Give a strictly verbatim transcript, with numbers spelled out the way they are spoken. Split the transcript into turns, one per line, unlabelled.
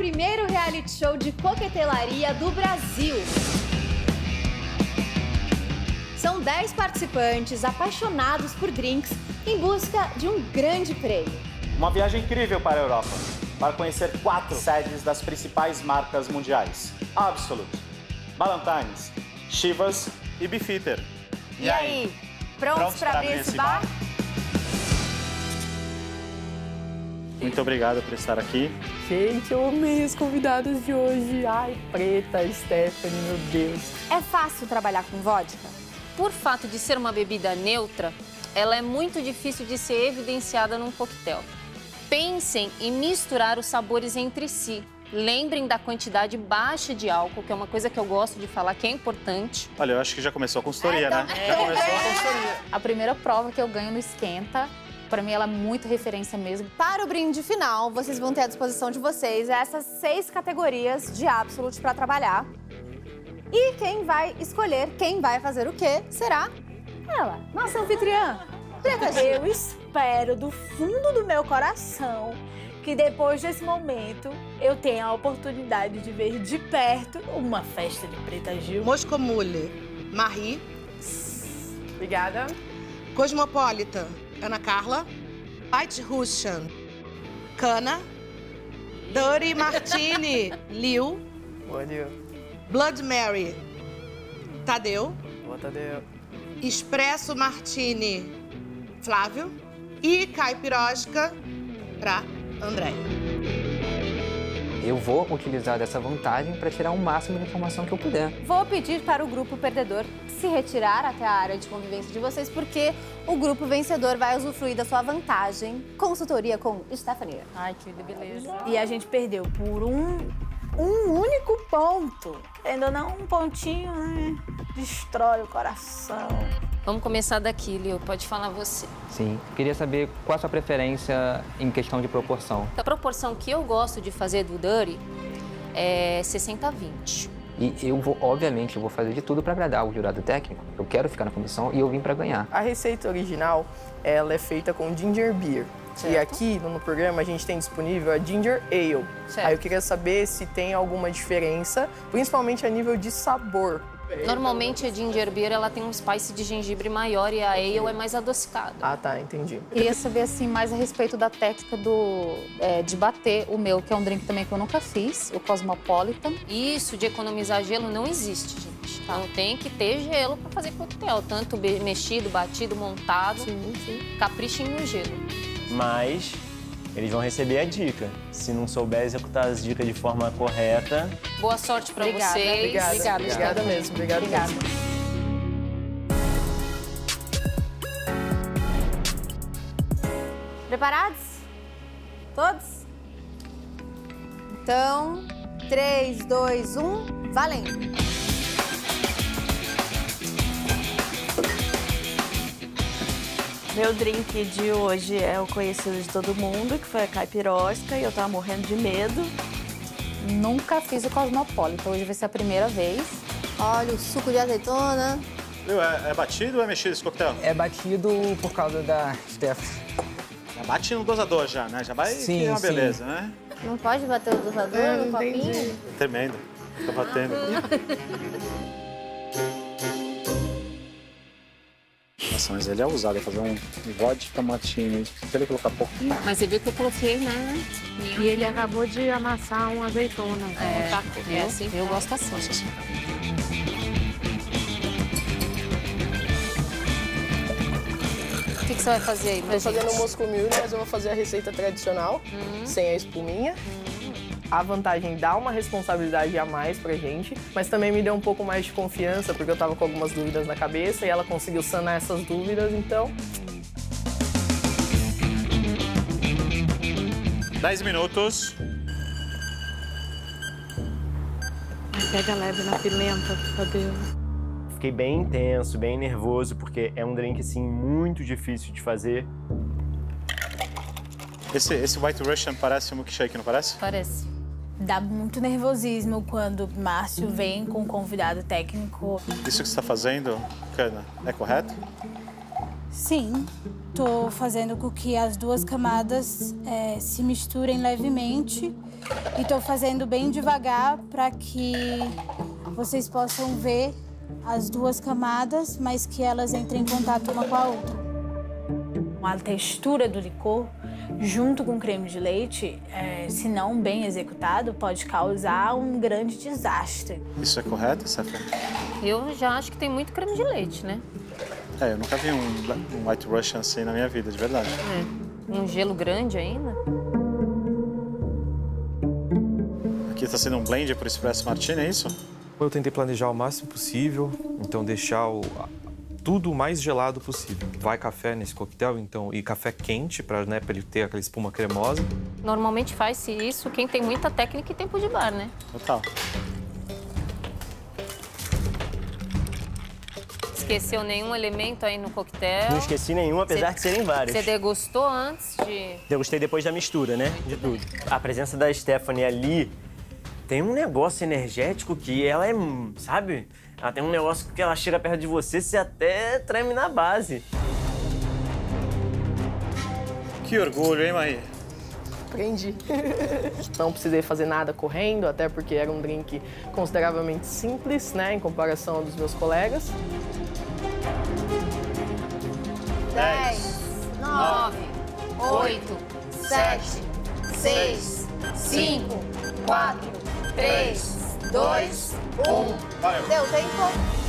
primeiro reality show de coquetelaria do Brasil. São dez participantes apaixonados por drinks em busca de um grande prêmio.
Uma viagem incrível para a Europa, para conhecer quatro sedes das principais marcas mundiais. Absolut, Ballantine's, Chivas e Beefeater.
E, e aí, aí, prontos, prontos para abrir esse bar? bar?
Muito obrigado por estar aqui.
Gente, eu amei as convidadas de hoje. Ai, Preta, Stephanie, meu Deus.
É fácil trabalhar com vodka?
Por fato de ser uma bebida neutra, ela é muito difícil de ser evidenciada num coquetel. Pensem em misturar os sabores entre si. Lembrem da quantidade baixa de álcool, que é uma coisa que eu gosto de falar, que é importante.
Olha, eu acho que já começou a consultoria, é, então... né?
É.
Já começou a consultoria.
A primeira prova que eu ganho no Esquenta, para mim ela é muito referência mesmo.
Para o brinde final, vocês vão ter à disposição de vocês essas seis categorias de Absolut para trabalhar. E quem vai escolher quem vai fazer o quê será ela, nossa anfitriã. Preta Gil.
Eu espero do fundo do meu coração que depois desse momento eu tenha a oportunidade de ver de perto uma festa de Preta Gil.
Moscomule, Marie.
Obrigada.
Cosmopolita, Ana Carla. White Russian, Cana. Dirty Martini, Liu.
Boa, Liu.
Blood Mary, Tadeu.
Boa, Tadeu.
Espresso Martini, Flávio. E Caipirosca para André.
Eu vou utilizar dessa vantagem para tirar o máximo de informação que eu puder.
Vou pedir para o grupo perdedor se retirar até a área de convivência de vocês, porque o grupo vencedor vai usufruir da sua vantagem. Consultoria com Stephanie.
Ai, que beleza.
E a gente perdeu por um, um único ponto. Ainda não um pontinho, né? Destrói o coração.
Vamos começar daqui, Liu. Pode falar você.
Sim. Queria saber qual a sua preferência em questão de proporção.
A proporção que eu gosto de fazer do Dirty é sessenta a vinte.
E eu vou, obviamente, eu vou fazer de tudo para agradar o jurado técnico. Eu quero ficar na comissão e eu vim para ganhar.
A receita original, ela é feita com ginger beer. Certo. E aqui no programa a gente tem disponível a ginger ale. Certo. Aí eu queria saber se tem alguma diferença, principalmente a nível de sabor.
Normalmente a ginger beer ela tem um spice de gengibre maior e a ale é mais adocicada.
Ah, tá, entendi.
Queria saber assim mais a respeito da técnica do é, de bater o meu, que é um drink também que eu nunca fiz, o Cosmopolitan.
Isso de economizar gelo não existe, gente. Tá? Então tem que ter gelo para fazer coquetel, tanto mexido, batido, montado.
Sim, sim.
Caprichem no gelo.
Mas eles vão receber a dica. Se não souber executar as dicas de forma correta...
Boa sorte para vocês.
Obrigada, obrigada, obrigada mesmo. Obrigada,
obrigada.
Mesmo.
Preparados? Todos? Então, três, dois, um, valendo!
Meu drink de hoje é o conhecido de todo mundo, que foi a Caipirosca, e eu tava morrendo de medo.
Nunca fiz o Cosmopolitan, hoje vai ser a primeira vez.
Olha o suco de azeitona.
Viu, é, é batido ou é mexido esse coquetel?
É batido por causa da Steph.
Já bate no dosador já, né? Já vai
sim,
que é uma
sim.
beleza, né?
Não pode bater o dosador
É,
no copinho?
entendi.
Tremendo. Tá batendo. Nossa, mas ele é ousado, é fazer um vodka martini. Se ele colocar pouquinho...
Mas você viu que eu coloquei, né?
E ele acabou de amassar uma azeitona.
É, tá, é assim, eu gosto assim.
Nossa senhora.
O que, que você vai fazer aí,
Estou fazendo o Moscomule, mas eu vou fazer a receita tradicional, uhum. sem a espuminha. Uhum. A vantagem dá uma responsabilidade a mais pra gente, mas também me deu um pouco mais de confiança, porque eu tava com algumas dúvidas na cabeça e ela conseguiu sanar essas dúvidas, então...
Dez minutos.
Pega leve na pimenta, Tadeu.
Fiquei bem intenso, bem nervoso, porque é um drink, assim, muito difícil de fazer.
Esse, esse White Russian parece um milkshake, não parece?
Parece.
Dá muito nervosismo quando o Márcio vem com um convidado técnico.
Isso que você está fazendo, Cana, é correto?
Sim, tô fazendo com que as duas camadas é, se misturem levemente e tô fazendo bem devagar para que vocês possam ver as duas camadas, mas que elas entrem em contato uma com a outra. A textura do licor, junto com o creme de leite, é, se não bem executado, pode causar um grande desastre.
Isso é correto, Safra?
Eu já acho que tem muito creme de leite, né?
É, eu nunca vi um, um White Russian assim na minha vida, de verdade.
É. Um gelo grande ainda.
Aqui está sendo um blend para o Espresso Martini, é isso?
Eu tentei planejar o máximo possível, então deixar o, tudo o mais gelado possível. Vai café nesse coquetel, então, e café quente, para né, pra ele ter aquela espuma cremosa.
Normalmente faz-se isso quem tem muita técnica e tempo de bar, né?
Total.
Esqueceu nenhum elemento aí no coquetel?
Não esqueci nenhum, apesar
Cê,
de serem vários.
Você degustou antes de...
Degustei depois da mistura, né?
Muito
de
bem.
tudo. A presença da Stephanie ali tem um negócio energético que ela é, sabe? Ela tem um negócio que ela chega perto de você, você até treme na base.
Que orgulho, hein, Maí?
Aprendi. Não precisei fazer nada correndo, até porque era um drink consideravelmente simples, né, em comparação dos meus colegas.
dez, nove, oito, sete, seis, cinco, quatro, três, dois, um.
Valeu.
Deu tempo?